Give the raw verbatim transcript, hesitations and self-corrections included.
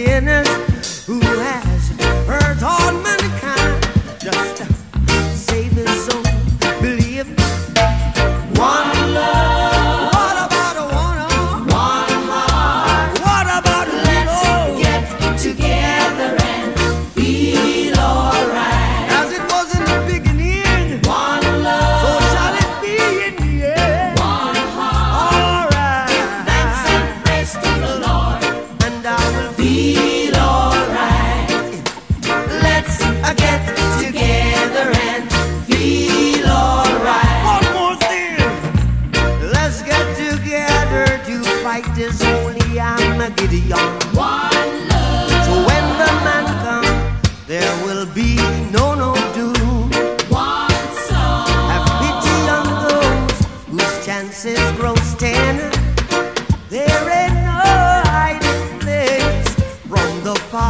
sinners who has hurt all mankind. Just save his soul, believe one love. What about a one arm? One heart. What about a let's get together and feel alright. As it was in the beginning, one love. So shall it be in the end. One heart. Alright. Give thanks and praise to the Lord, and I will feel alright. Let's uh, get together and feel alright. One more thing. Let's get together to fight this holy Armageddon. One love. So when the man comes, there will be no no doom. One song. Have pity on those whose chances grow thin. There ain't no hiding place from the fire.